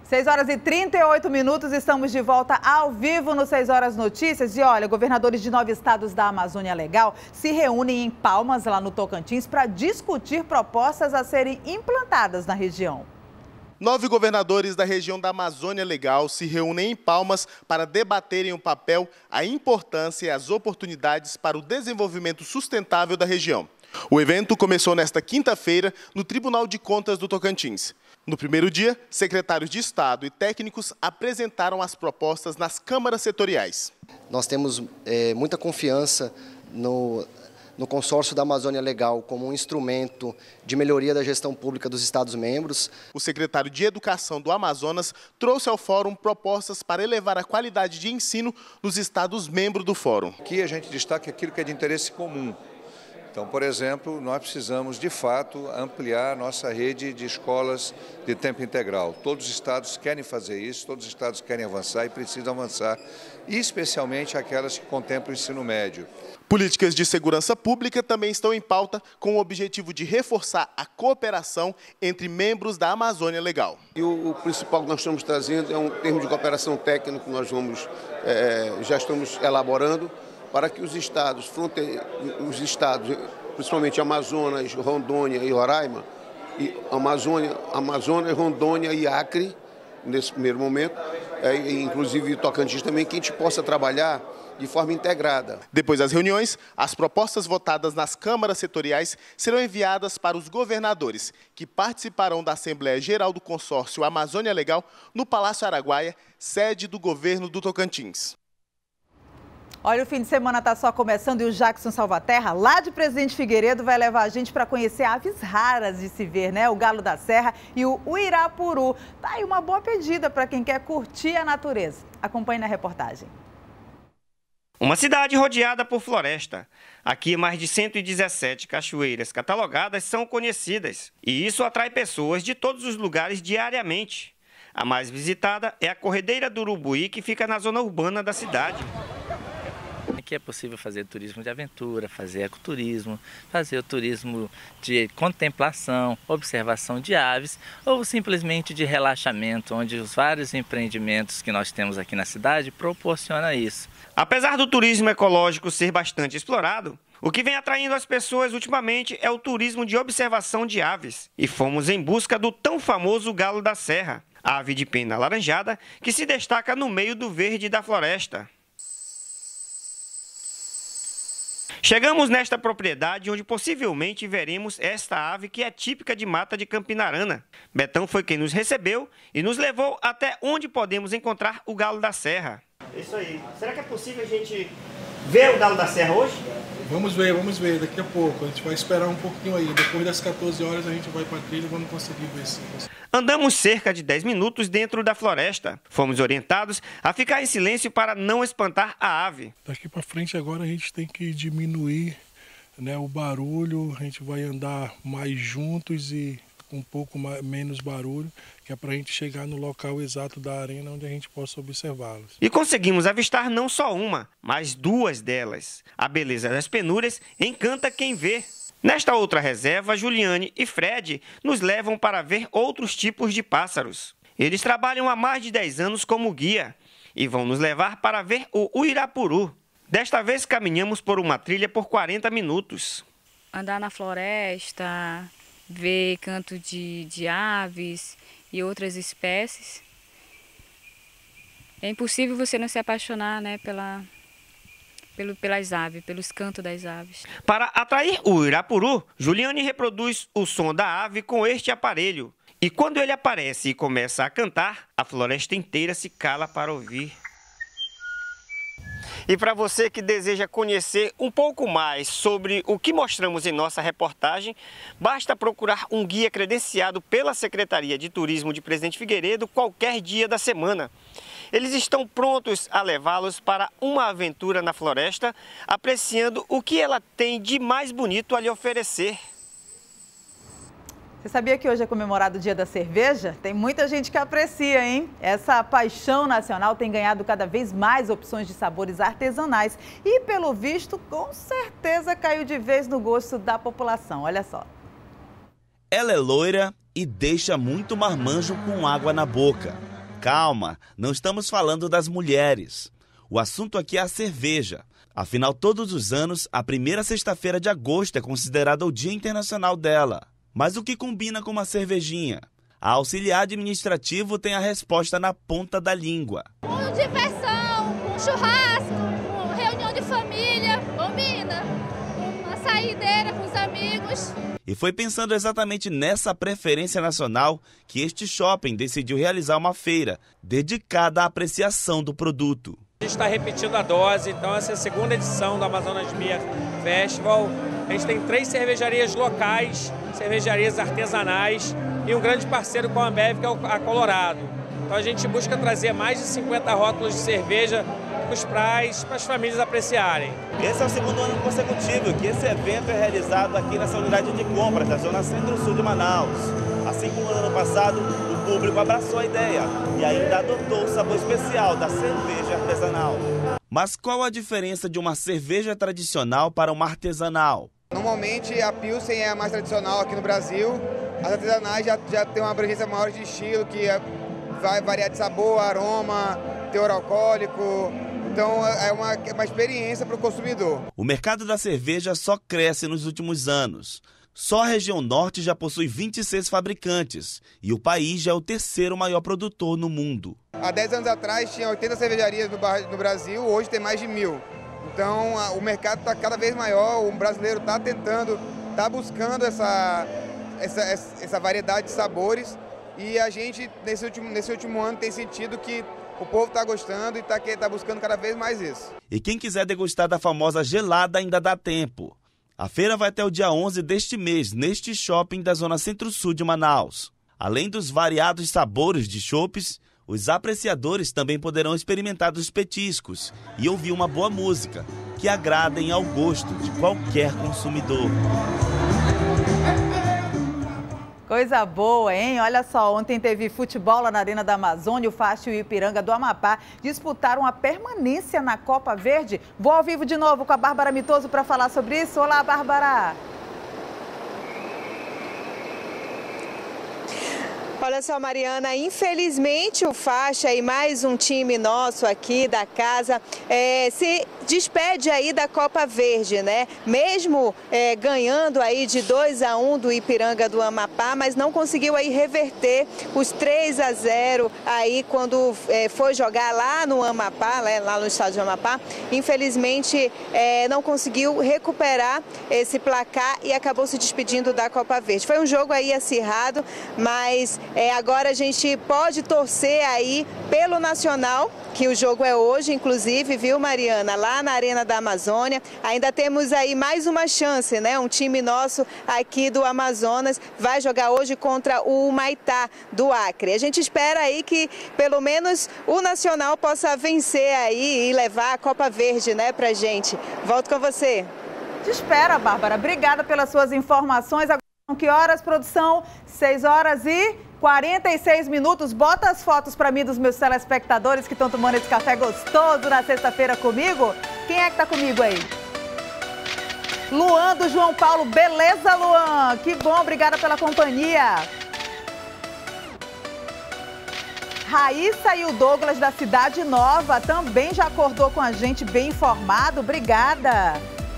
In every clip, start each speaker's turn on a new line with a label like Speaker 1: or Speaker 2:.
Speaker 1: 6 horas e 38 minutos, estamos de volta ao vivo no 6 Horas Notícias. E olha, governadores de 9 estados da Amazônia Legal se reúnem em Palmas, lá no Tocantins, para discutir propostas a serem implantadas na região.
Speaker 2: 9 governadores da região da Amazônia Legal se reúnem em Palmas para debaterem o papel, a importância e as oportunidades para o desenvolvimento sustentável da região. O evento começou nesta quinta-feira no Tribunal de Contas do Tocantins. No primeiro dia, secretários de Estado e técnicos apresentaram as propostas nas câmaras setoriais.
Speaker 3: Nós temos muita confiança no consórcio da Amazônia Legal como um instrumento de melhoria da gestão pública dos Estados-membros.
Speaker 2: O secretário de Educação do Amazonas trouxe ao Fórum propostas para elevar a qualidade de ensino nos Estados-membros do Fórum.
Speaker 4: Aqui a gente destaca aquilo que é de interesse comum. Então, por exemplo, nós precisamos, de fato, ampliar nossa rede de escolas de tempo integral. Todos os estados querem fazer isso, todos os estados querem avançar e precisam avançar, especialmente aquelas que contemplam o ensino médio.
Speaker 2: Políticas de segurança pública também estão em pauta com o objetivo de reforçar a cooperação entre membros da Amazônia Legal.
Speaker 5: E o principal que nós estamos trazendo é um termo de cooperação técnica que nós já estamos elaborando, para que os estados, principalmente Amazonas, Rondônia e Roraima, Amazônia, Rondônia e Acre, nesse primeiro momento, inclusive Tocantins também, que a gente possa trabalhar de forma integrada.
Speaker 2: Depois das reuniões, as propostas votadas nas câmaras setoriais serão enviadas para os governadores, que participarão da Assembleia Geral do Consórcio Amazônia Legal no Palácio Araguaia, sede do governo do Tocantins.
Speaker 1: Olha, o fim de semana está só começando e o Jackson Salvaterra, lá de Presidente Figueiredo, vai levar a gente para conhecer aves raras de se ver, né? O galo da serra e o uirapuru. Tá aí uma boa pedida para quem quer curtir a natureza. Acompanhe na reportagem.
Speaker 6: Uma cidade rodeada por floresta. Aqui, mais de 117 cachoeiras catalogadas são conhecidas. E isso atrai pessoas de todos os lugares diariamente. A mais visitada é a Corredeira do Urubuí, que fica na zona urbana da cidade.
Speaker 7: Aqui é possível fazer turismo de aventura, fazer ecoturismo, fazer o turismo de contemplação, observação de aves ou simplesmente de relaxamento, onde os vários empreendimentos que nós temos aqui na cidade proporcionam isso.
Speaker 6: Apesar do turismo ecológico ser bastante explorado, o que vem atraindo as pessoas ultimamente é o turismo de observação de aves. E fomos em busca do tão famoso galo da serra, a ave de pena alaranjada que se destaca no meio do verde da floresta. Chegamos nesta propriedade onde possivelmente veremos esta ave que é típica de Mata de Campinarana. Betão foi quem nos recebeu e nos levou até onde podemos encontrar o galo da serra. Isso aí. Será que é possível a gente ver o galo da serra hoje?
Speaker 8: Vamos ver daqui a pouco. A gente vai esperar um pouquinho aí. Depois das 14 horas a gente vai para a trilha e vamos conseguir ver sim.
Speaker 6: Andamos cerca de 10 minutos dentro da floresta. Fomos orientados a ficar em silêncio para não espantar a ave.
Speaker 8: Daqui para frente agora a gente tem que diminuir, né, o barulho. A gente vai andar mais juntos e com um pouco menos barulho, que é para a gente chegar no local exato da arena onde a gente possa observá-los.
Speaker 6: E conseguimos avistar não só uma, mas 2 delas. A beleza das penúrias encanta quem vê. Nesta outra reserva, Juliane e Fred nos levam para ver outros tipos de pássaros. Eles trabalham há mais de 10 anos como guia e vão nos levar para ver o uirapuru. Desta vez caminhamos por uma trilha por 40 minutos.
Speaker 9: Andar na floresta, ver canto de aves e outras espécies. É impossível você não se apaixonar, né, pelas aves, pelos cantos das aves.
Speaker 6: Para atrair o uirapuru, Juliane reproduz o som da ave com este aparelho. E quando ele aparece e começa a cantar, a floresta inteira se cala para ouvir. E para você que deseja conhecer um pouco mais sobre o que mostramos em nossa reportagem, basta procurar um guia credenciado pela Secretaria de Turismo de Presidente Figueiredo qualquer dia da semana. Eles estão prontos a levá-los para uma aventura na floresta, apreciando o que ela tem de mais bonito a lhe oferecer.
Speaker 1: Você sabia que hoje é comemorado o Dia da Cerveja? Tem muita gente que aprecia, hein? Essa paixão nacional tem ganhado cada vez mais opções de sabores artesanais e, pelo visto, com certeza caiu de vez no gosto da população. Olha só.
Speaker 10: Ela é loira e deixa muito marmanjo com água na boca. Calma, não estamos falando das mulheres. O assunto aqui é a cerveja. Afinal, todos os anos, a primeira sexta-feira de agosto é considerada o Dia Internacional dela. Mas o que combina com uma cervejinha? A auxiliar administrativo tem a resposta na ponta da língua.
Speaker 11: Com diversão, com churrasco, com reunião de família, combina, uma saideira com os amigos.
Speaker 10: E foi pensando exatamente nessa preferência nacional que este shopping decidiu realizar uma feira dedicada à apreciação do produto.
Speaker 12: A gente está repetindo a dose, então essa é a segunda edição do Amazonas Beer Festival. A gente tem 3 cervejarias locais, cervejarias artesanais e um grande parceiro com a Ambev, que é a Colorado. Então a gente busca trazer mais de 50 rótulos de cerveja para as famílias apreciarem.
Speaker 10: Esse é o segundo ano consecutivo que esse evento é realizado aqui nessa unidade de compras da Zona Centro-Sul de Manaus. Assim como no ano passado, o público abraçou a ideia e ainda adotou o sabor especial da cerveja artesanal. Mas qual a diferença de uma cerveja tradicional para uma artesanal?
Speaker 13: Normalmente a Pilsen é a mais tradicional aqui no Brasil. As artesanais já tem uma abrangência maior de estilo, que vai variar de sabor, aroma, teor alcoólico. Então é uma experiência para o consumidor.
Speaker 10: O mercado da cerveja só cresce nos últimos anos. Só a região norte já possui 26 fabricantes e o país já é o terceiro maior produtor no mundo.
Speaker 13: Há 10 anos atrás tinha 80 cervejarias no Brasil, hoje tem mais de 1000. Então o mercado está cada vez maior, o brasileiro está buscando essa variedade de sabores e a gente nesse último ano tem sentido que o povo está gostando e está buscando cada vez mais isso.
Speaker 10: E quem quiser degustar da famosa gelada ainda dá tempo. A feira vai até o dia 11 deste mês, neste shopping da Zona Centro-Sul de Manaus. Além dos variados sabores de chopes, os apreciadores também poderão experimentar dos petiscos e ouvir uma boa música, que agradem ao gosto de qualquer consumidor.
Speaker 1: Coisa boa, hein? Olha só, ontem teve futebol lá na Arena da Amazônia, o Faixa e o Ipiranga do Amapá disputaram a permanência na Copa Verde. Vou ao vivo de novo com a Bárbara Mitoso para falar sobre isso. Olá, Bárbara!
Speaker 14: Olha só, Mariana, infelizmente o Faixa e mais um time nosso aqui da casa se despede aí da Copa Verde, né? Mesmo ganhando aí de 2-1 do Ipiranga do Amapá, mas não conseguiu aí reverter os 3-0 aí quando foi jogar lá no Amapá, lá no estádio do Amapá. Infelizmente não conseguiu recuperar esse placar e acabou se despedindo da Copa Verde. Foi um jogo aí acirrado, mas agora a gente pode torcer aí pelo Nacional, que o jogo é hoje, inclusive, viu, Mariana? Lá na Arena da Amazônia. Ainda temos aí mais uma chance, né? Um time nosso aqui do Amazonas vai jogar hoje contra o Humaitá do Acre. A gente espera aí que pelo menos o Nacional possa vencer aí e levar a Copa Verde, né, pra gente. Volto com você.
Speaker 1: Te espera, Bárbara. Obrigada pelas suas informações. Agora são que horas, produção? 6h46. Bota as fotos para mim dos meus telespectadores que estão tomando esse café gostoso na sexta-feira comigo. Quem é que tá comigo aí? Luan do João Paulo. Beleza, Luan? Que bom, obrigada pela companhia. Raíssa e o Douglas da Cidade Nova também já acordou com a gente, bem informado. Obrigada.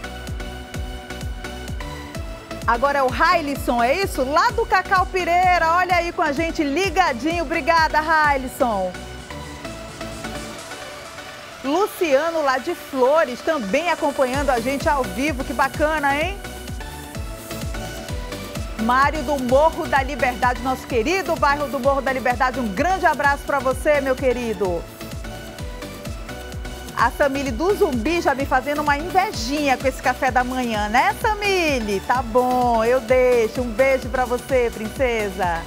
Speaker 1: Agora é o Railson, é isso? Lá do Cacau Pireira, olha aí com a gente, ligadinho. Obrigada, Railson. Luciano, lá de Flores, também acompanhando a gente ao vivo. Que bacana, hein? Mário do Morro da Liberdade, nosso querido bairro do Morro da Liberdade. Um grande abraço para você, meu querido. A Samile do Zumbi já me fazendo uma invejinha com esse café da manhã, né, Samile? Tá bom, eu deixo. Um beijo pra você, princesa.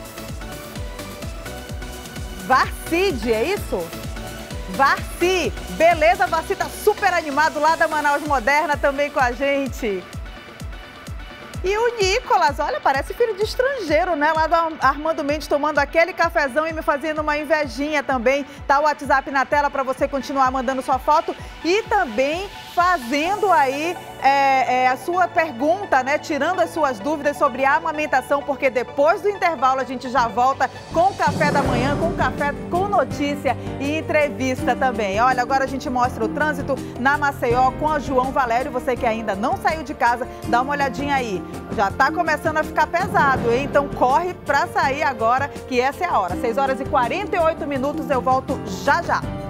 Speaker 1: Varcide, é isso? Varci. Beleza, Varci tá super animado lá da Manaus Moderna também com a gente. E o Nicolas, olha, parece filho de estrangeiro, né? Lá do Armando Mendes tomando aquele cafezão e me fazendo uma invejinha também. Tá o WhatsApp na tela para você continuar mandando sua foto e também fazendo aí a sua pergunta, né? Tirando as suas dúvidas sobre a amamentação, porque depois do intervalo a gente já volta com o café da manhã, com café com notícia e entrevista também. Olha, agora a gente mostra o trânsito na Maceió com a João Valério. Você que ainda não saiu de casa, dá uma olhadinha aí. Já tá começando a ficar pesado, hein? Então corre pra sair agora, que essa é a hora. 6 horas e 48 minutos, eu volto já já.